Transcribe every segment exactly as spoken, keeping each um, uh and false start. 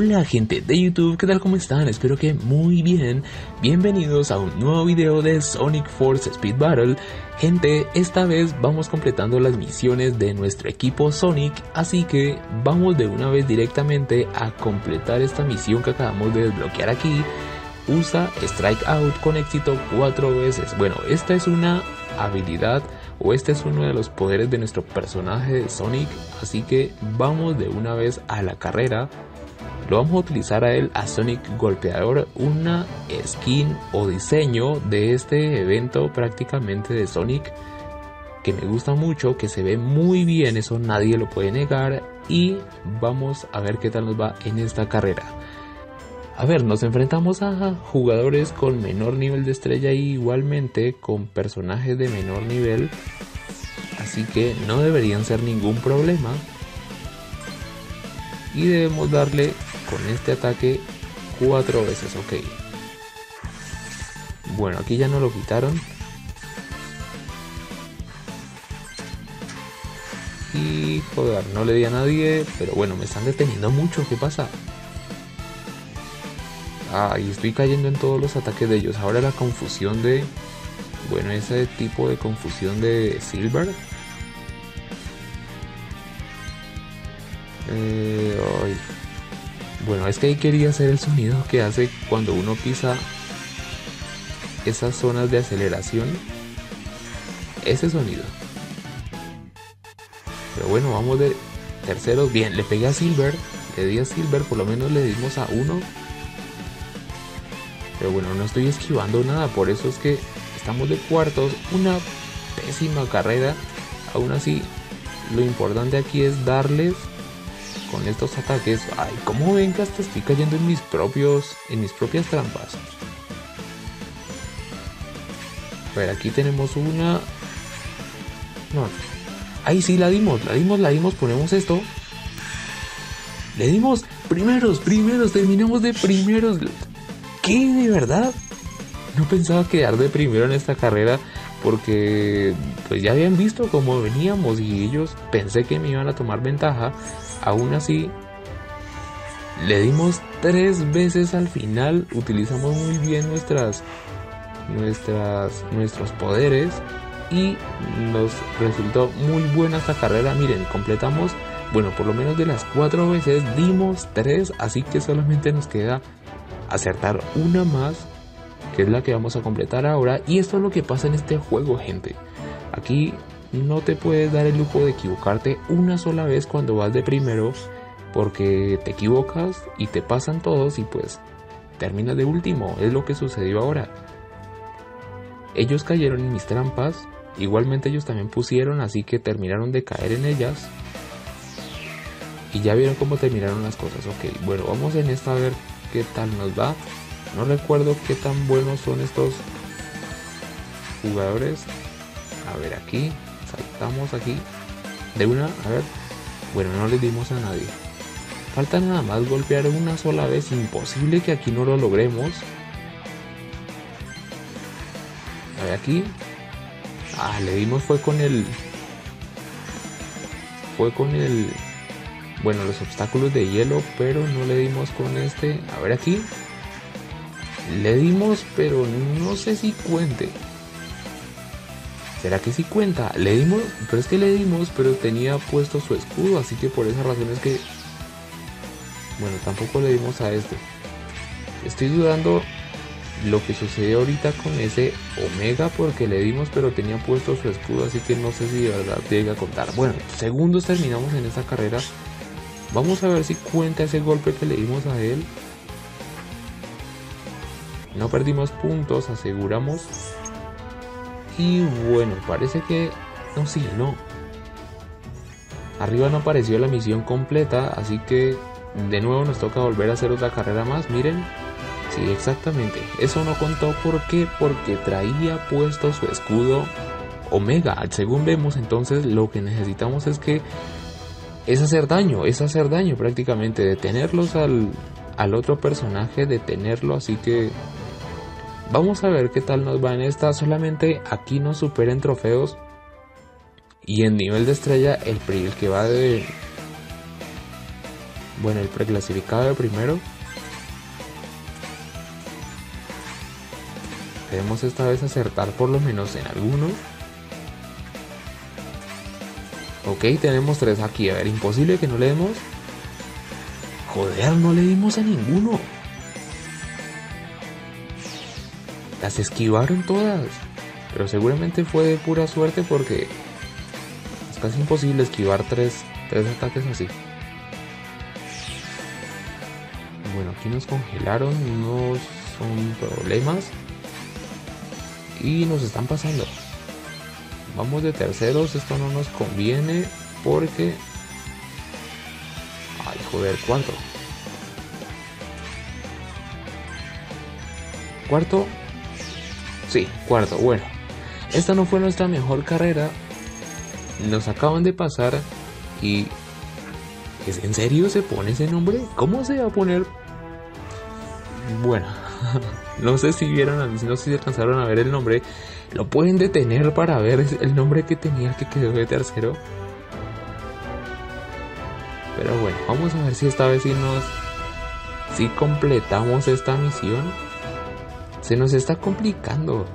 Hola gente de YouTube, ¿qué tal? ¿Cómo están? Espero que muy bien. Bienvenidos a un nuevo video de Sonic Force Speed Battle. Gente, esta vez vamos completando las misiones de nuestro equipo Sonic, así que vamos de una vez directamente a completar esta misión que acabamos de desbloquear aquí. Usa Strike Out con éxito cuatro veces. Bueno, esta es una habilidad o este es uno de los poderes de nuestro personaje de Sonic, así que vamos de una vez a la carrera. Lo vamos a utilizar a él, a Sonic Golpeador, una skin o diseño de este evento prácticamente de Sonic que me gusta mucho, que se ve muy bien, eso nadie lo puede negar, y vamos a ver qué tal nos va en esta carrera. A ver, nos enfrentamos a jugadores con menor nivel de estrella y igualmente con personajes de menor nivel, así que no deberían ser ningún problema. Y debemos darle con este ataque cuatro veces, ok. Bueno, aquí ya no lo quitaron. Y joder, no le di a nadie, pero bueno, me están deteniendo mucho, ¿qué pasa? Ah, y estoy cayendo en todos los ataques de ellos. Ahora la confusión de... Bueno, ese tipo de confusión de Silver. Eh, ay. Bueno, es que ahí quería hacer el sonido que hace cuando uno pisa esas zonas de aceleración. Ese sonido. Pero bueno, vamos de terceros. Bien, le pegué a Silver. Le di a Silver, por lo menos le dimos a uno. Pero bueno, no estoy esquivando nada, por eso es que estamos de cuartos. Una pésima carrera. Aún así, lo importante aquí es darles con estos ataques. Ay, ¿cómo ven que hasta estoy cayendo en mis propios, en mis propias trampas? A ver, aquí tenemos una... No, ahí sí la dimos, la dimos, la dimos, ponemos esto. Le dimos primeros, primeros, terminamos de primeros. ¿Qué? ¿De verdad? No pensaba quedar de primero en esta carrera porque pues ya habían visto cómo veníamos y ellos pensé que me iban a tomar ventaja. Aún así, le dimos tres veces al final, utilizamos muy bien nuestras, nuestras, nuestros poderes y nos resultó muy buena esta carrera. Miren, completamos, bueno, por lo menos de las cuatro veces dimos tres, así que solamente nos queda acertar una más, que es la que vamos a completar ahora. Y esto es lo que pasa en este juego, gente. Aquí no te puedes dar el lujo de equivocarte una sola vez cuando vas de primero, porque te equivocas y te pasan todos y pues terminas de último. Es lo que sucedió ahora. Ellos cayeron en mis trampas, igualmente ellos también pusieron, así que terminaron de caer en ellas. Y ya vieron cómo terminaron las cosas. Ok, bueno, vamos en esta a ver qué tal nos va. No recuerdo qué tan buenos son estos jugadores. A ver, aquí saltamos aquí de una, a ver. Bueno, no le dimos a nadie. Falta nada más golpear una sola vez. Imposible que aquí no lo logremos. A ver, aquí. Ah, le dimos fue con el... Fue con el... Bueno, los obstáculos de hielo, pero no le dimos con este. A ver, aquí. Le dimos, pero no sé si cuente. ¿Será que sí cuenta? Le dimos, pero es que le dimos, pero tenía puesto su escudo, así que por esa razón es que... Bueno, tampoco le dimos a este. Estoy dudando lo que sucedió ahorita con ese Omega, porque le dimos, pero tenía puesto su escudo, así que no sé si de verdad llega a contar. Bueno, segundos terminamos en esta carrera. Vamos a ver si cuenta ese golpe que le dimos a él. No perdimos puntos, aseguramos. Y bueno, parece que... No, sí, no. Arriba no apareció la misión completa, así que de nuevo nos toca volver a hacer otra carrera más. Miren. Sí, exactamente. Eso no contó. ¿Por qué? Porque traía puesto su escudo Omega. Según vemos, entonces lo que necesitamos es que... Es hacer daño, es hacer daño prácticamente. Detenerlos al, al otro personaje, detenerlo, así que... Vamos a ver qué tal nos va en esta. Solamente aquí nos supera en trofeos. Y en nivel de estrella, el, el que va de... Bueno, el preclasificado de primero. Queremos esta vez acertar por lo menos en alguno. Ok, tenemos tres aquí. A ver, imposible que no le demos. Joder, no le dimos a ninguno. Las esquivaron todas. Pero seguramente fue de pura suerte porque es casi imposible esquivar tres, tres ataques así. Bueno, aquí nos congelaron. No son problemas. Y nos están pasando. Vamos de terceros, esto no nos conviene porque... Ay, joder, cuarto. ¿Cuarto? Sí, cuarto, bueno. Esta no fue nuestra mejor carrera. Nos acaban de pasar y... ¿Es en serio se pone ese nombre? ¿Cómo se va a poner? Bueno, no sé si vieron, no sé si alcanzaron a ver el nombre. Lo pueden detener para ver el nombre que tenía que quedó de tercero. Pero bueno, vamos a ver si esta vez sí nos... Si completamos esta misión. Se nos está complicando.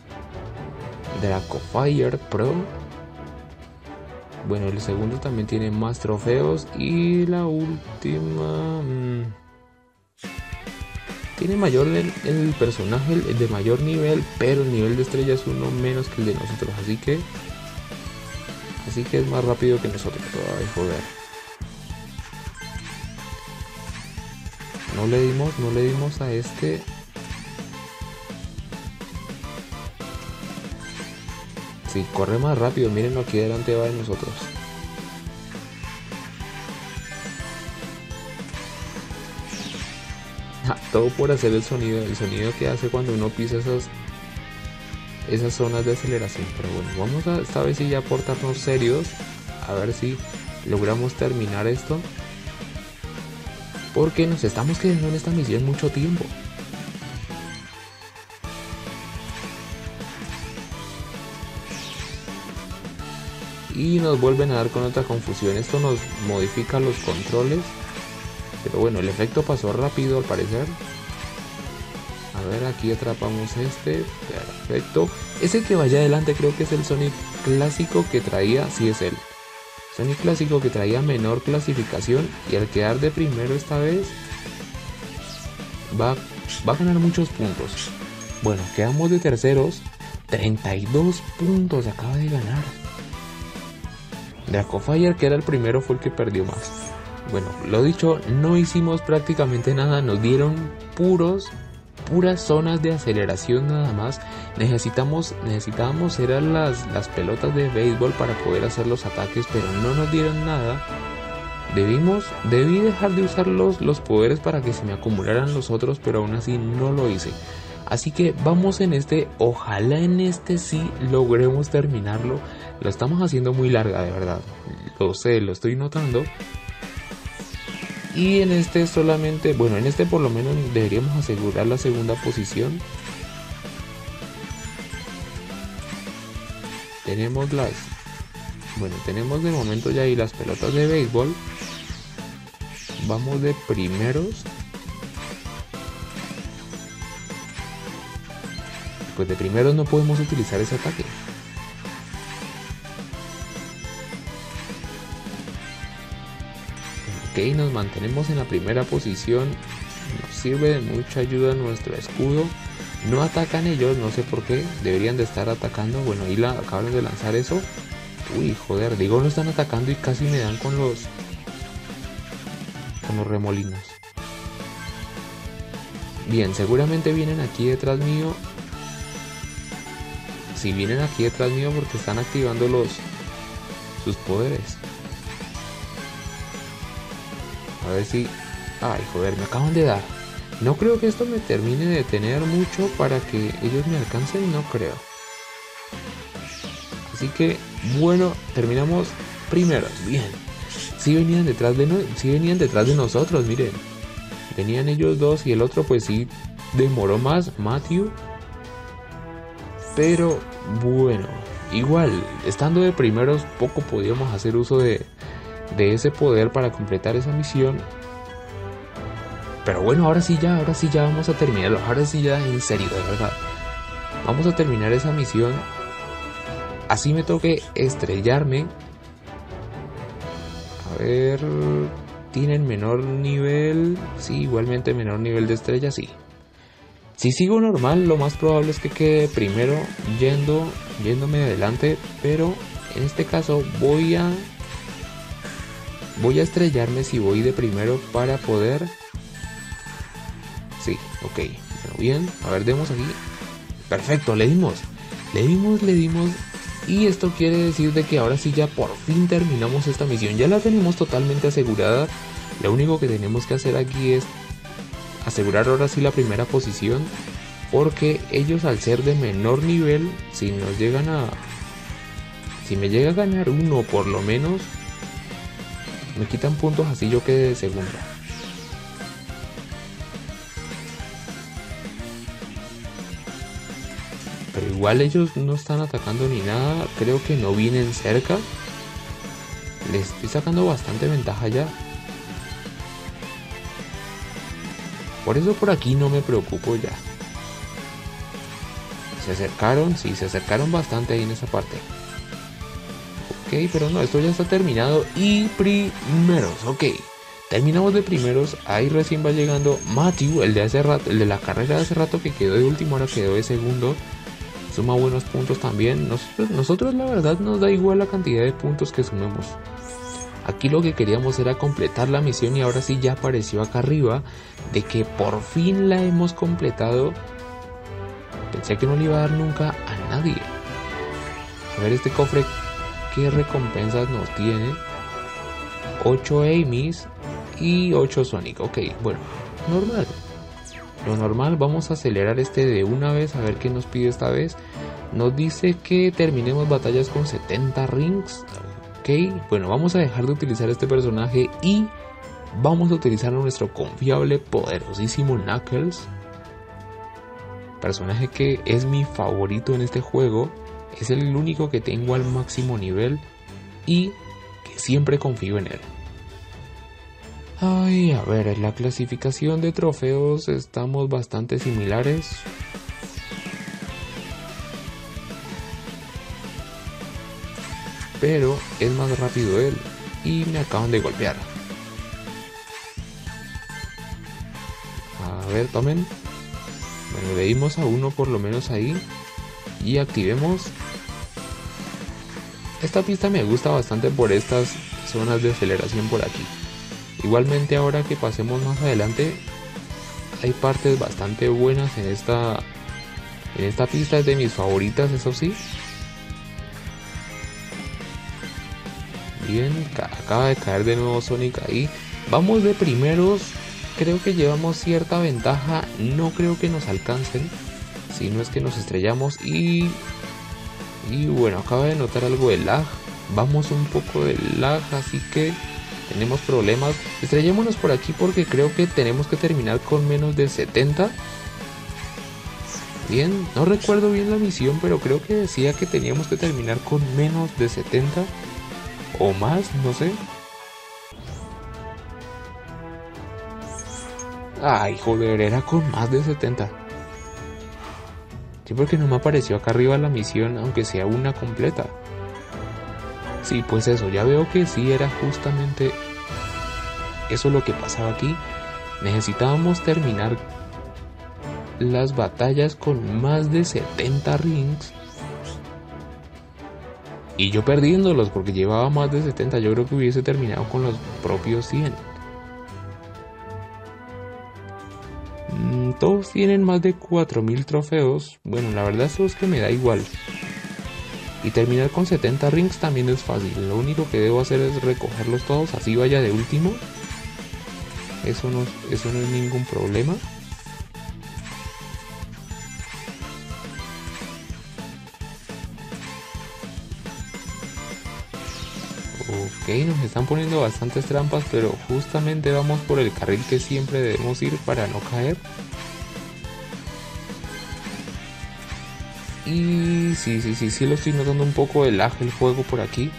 Dracofire Pro. Bueno, el segundo también tiene más trofeos. Y la última... Mmm, tiene mayor el, el personaje, el de mayor nivel, pero el nivel de estrella es uno menos que el de nosotros, así que así que es más rápido que nosotros. Ay, joder. No le dimos, no le dimos a este. Sí, corre más rápido, mírenlo, aquí delante va de nosotros. Todo por hacer el sonido, el sonido que hace cuando uno pisa esas esas zonas de aceleración. Pero bueno, vamos a esta vez sí ya portarnos serios, a ver si logramos terminar esto, porque nos estamos quedando en esta misión mucho tiempo. Y nos vuelven a dar con otra confusión. Esto nos modifica los controles. Pero bueno, el efecto pasó rápido al parecer. A ver, aquí atrapamos este. Perfecto. Ese que vaya adelante creo que es el Sonic clásico que traía. Sí, es él. Sonic clásico que traía menor clasificación. Y al quedar de primero esta vez va, va a ganar muchos puntos. Bueno, quedamos de terceros. treinta y dos puntos acaba de ganar. Dracofire, que era el primero, fue el que perdió más. Bueno, lo dicho, no hicimos prácticamente nada, nos dieron puros, puras zonas de aceleración nada más. Necesitamos, necesitábamos eran las, las pelotas de béisbol para poder hacer los ataques, pero no nos dieron nada. Debimos, debí dejar de usar los, los poderes para que se me acumularan los otros, pero aún así no lo hice. Así que vamos en este, ojalá en este sí logremos terminarlo. Lo estamos haciendo muy larga, de verdad, lo sé, lo estoy notando. Y en este solamente, bueno, en este por lo menos deberíamos asegurar la segunda posición. Tenemos las, bueno, tenemos de momento ya ahí las pelotas de béisbol. Vamos de primeros. Pues de primeros no podemos utilizar ese ataque. Ok, nos mantenemos en la primera posición. Nos sirve de mucha ayuda nuestro escudo. No atacan ellos, no sé por qué. Deberían de estar atacando. Bueno, ahí la acaban de lanzar eso. Uy, joder, digo, no están atacando y casi me dan con los Con los remolinos. Bien, seguramente vienen aquí detrás mío. Si vienen aquí detrás mío porque están activando los sus poderes. A ver si... Ay, joder, me acaban de dar. No creo que esto me termine de detener mucho para que ellos me alcancen, no creo. Así que, bueno, terminamos primeros. Bien. Sí venían detrás de, no... sí venían detrás de nosotros, miren. Venían ellos dos y el otro pues sí demoró más, Matthew. Pero, bueno, igual, estando de primeros, poco podíamos hacer uso de... de ese poder para completar esa misión. Pero bueno, ahora sí ya, ahora sí ya vamos a terminarlo. Ahora sí ya, en serio, de verdad. Vamos a terminar esa misión. Así me toque estrellarme. A ver... ¿Tienen menor nivel? Sí, igualmente menor nivel de estrella, sí. Si sigo normal, lo más probable es que quede primero yendo, yéndome adelante. Pero en este caso voy a... Voy a estrellarme si voy de primero para poder... Sí, ok. Pero bien, a ver, demos aquí. Perfecto, le dimos. Le dimos, le dimos. Y esto quiere decir de que ahora sí ya por fin terminamos esta misión. Ya la tenemos totalmente asegurada. Lo único que tenemos que hacer aquí es asegurar ahora sí la primera posición. Porque ellos, al ser de menor nivel, si nos llegan a... Si me llega a ganar uno por lo menos, me quitan puntos, así yo quede de segunda. Pero igual ellos no están atacando ni nada. Creo que no vienen cerca. Les estoy sacando bastante ventaja ya. Por eso por aquí no me preocupo ya. Se acercaron, sí, se acercaron bastante ahí en esa parte. Ok, pero no, esto ya está terminado. Y primeros, ok. Terminamos de primeros. Ahí recién va llegando Matthew, el de hace rato, el de la carrera de hace rato, que quedó de último, ahora quedó de segundo. Suma buenos puntos también. Nosotros, nosotros la verdad nos da igual la cantidad de puntos que sumemos. Aquí lo que queríamos era completar la misión y ahora sí ya apareció acá arriba de que por fin la hemos completado. Pensé que no le iba a dar nunca a nadie. A ver este cofre, qué recompensas nos tiene. ocho Amy's y ocho Sonic. Ok, bueno, normal. Lo normal, vamos a acelerar este de una vez a ver qué nos pide esta vez. Nos dice que terminemos batallas con setenta rings. Ok, bueno, vamos a dejar de utilizar este personaje y vamos a utilizar a nuestro confiable, poderosísimo Knuckles. Personaje que es mi favorito en este juego. Es el único que tengo al máximo nivel y que siempre confío en él. Ay, a ver, en la clasificación de trofeos estamos bastante similares. Pero es más rápido él y me acaban de golpear. A ver, tomen. Bueno, le dimos a uno por lo menos ahí. Y activemos. Esta pista me gusta bastante por estas zonas de aceleración por aquí. Igualmente ahora que pasemos más adelante, hay partes bastante buenas en esta en esta pista. Es de mis favoritas, eso sí. Bien, acaba de caer de nuevo Sonic ahí. Vamos de primeros. Creo que llevamos cierta ventaja. No creo que nos alcancen, si no es que nos estrellamos. Y y bueno, acaba de notar algo de lag. Vamos un poco de lag, así que tenemos problemas. Estrellémonos por aquí porque creo que tenemos que terminar con menos de setenta. Bien, no recuerdo bien la misión, pero creo que decía que teníamos que terminar con menos de setenta. O más, no sé. Ay, joder, era con más de setenta. Sí, porque no me apareció acá arriba la misión, aunque sea una completa. Sí, pues eso, ya veo que sí era justamente eso lo que pasaba aquí. Necesitábamos terminar las batallas con más de setenta rings. Y yo perdiéndolos porque llevaba más de setenta. Yo creo que hubiese terminado con los propios cien. Mm, todos tienen más de cuatro mil trofeos. Bueno, la verdad eso es que me da igual. Y terminar con setenta rings también es fácil. Lo único que debo hacer es recogerlos todos, así vaya de último. Eso no, eso no es ningún problema. Ok, nos están poniendo bastantes trampas, pero justamente vamos por el carril que siempre debemos ir para no caer. Y sí, sí, sí, sí lo estoy notando un poco de lag el juego por aquí.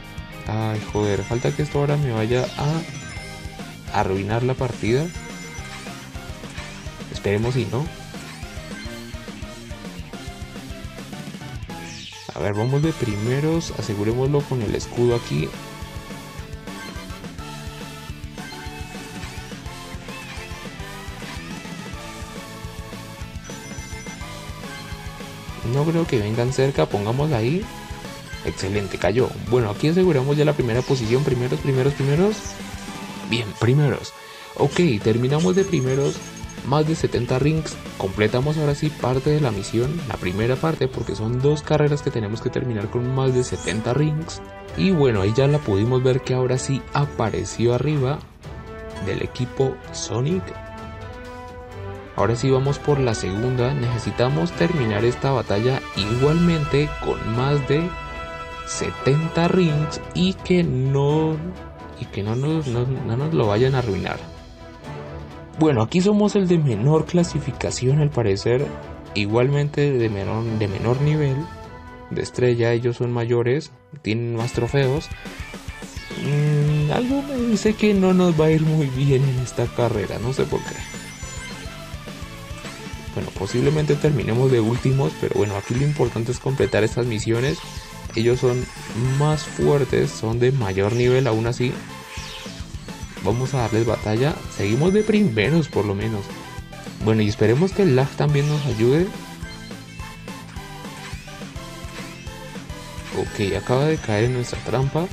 Ay, joder, falta que esto ahora me vaya a arruinar la partida. Esperemos si no. A ver, vamos de primeros, asegurémoslo con el escudo aquí. No creo que vengan cerca, pongámosla ahí. Excelente, cayó. Bueno, aquí aseguramos ya la primera posición, primeros, primeros, primeros. Bien, primeros. Ok, terminamos de primeros, más de setenta rings. Completamos ahora sí parte de la misión, la primera parte, porque son dos carreras que tenemos que terminar con más de setenta rings. Y bueno, ahí ya la pudimos ver que ahora sí apareció arriba del equipo Sonic. Ahora sí vamos por la segunda, necesitamos terminar esta batalla igualmente con más de setenta rings y que no, y que no nos, no, no nos lo vayan a arruinar. Bueno, aquí somos el de menor clasificación al parecer, igualmente de menor, de menor nivel de estrella, ellos son mayores, tienen más trofeos. Mm, algo me dice que no nos va a ir muy bien en esta carrera, no sé por qué. Bueno, posiblemente terminemos de últimos, pero bueno, aquí lo importante es completar estas misiones. Ellos son más fuertes, son de mayor nivel aún así. Vamos a darles batalla. Seguimos de primeros por lo menos. Bueno, y esperemos que el lag también nos ayude. Ok, acaba de caer en nuestra trampa.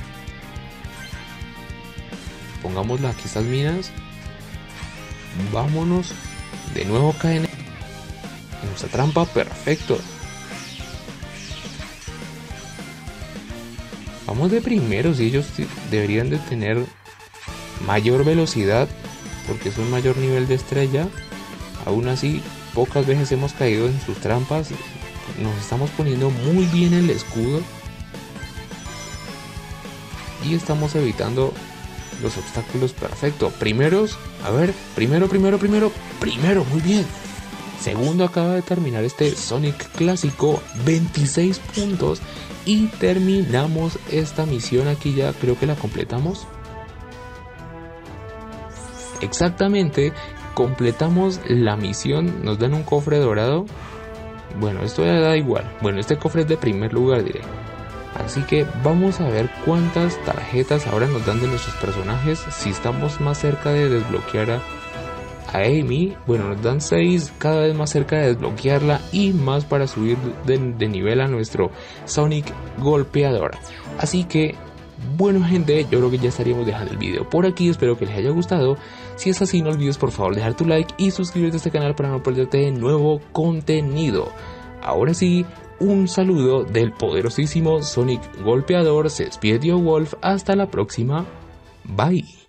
Pongámosla aquí estas minas. Vámonos. De nuevo caen en nuestra trampa. Perfecto. Vamos de primeros y ellos deberían de tener mayor velocidad porque es un mayor nivel de estrella. Aún así, pocas veces hemos caído en sus trampas. Nos estamos poniendo muy bien el escudo y estamos evitando los obstáculos. Perfecto. Primeros, a ver, primero, primero, primero, primero, muy bien. Segundo, acaba de terminar este Sonic clásico, veintiséis puntos. Y terminamos esta misión aquí, ya creo que la completamos. Exactamente, completamos la misión, nos dan un cofre dorado. Bueno, esto ya da igual. Bueno, este cofre es de primer lugar, diré. Así que vamos a ver cuántas tarjetas ahora nos dan de nuestros personajes. Si estamos más cerca de desbloquear a, a Amy, bueno, nos dan seis, cada vez más cerca de desbloquearla y más para subir de, de nivel a nuestro Sonic golpeador. Así que, bueno gente, yo creo que ya estaríamos dejando el video por aquí, espero que les haya gustado. Si es así, no olvides por favor dejar tu like y suscribirte a este canal para no perderte nuevo contenido. Ahora sí, un saludo del poderosísimo Sonic golpeador, se despide Dio Wolf, hasta la próxima, bye.